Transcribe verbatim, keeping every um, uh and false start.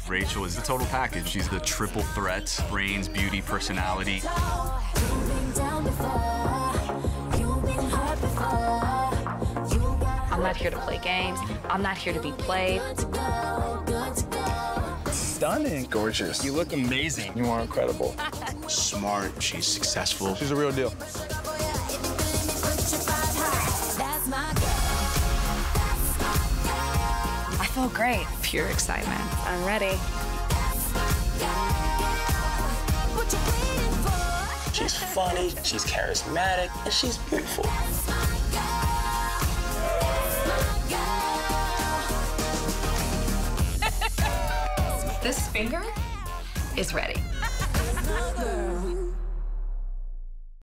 Rachel is the total package. She's the triple threat: brains, beauty, personality. I'm not here to play games. I'm not here to be played. Stunning. Gorgeous. You look amazing. You are incredible. Smart. She's successful. She's a real deal. I feel great. Pure excitement. I'm ready. She's funny, she's charismatic, and she's beautiful. This finger is ready.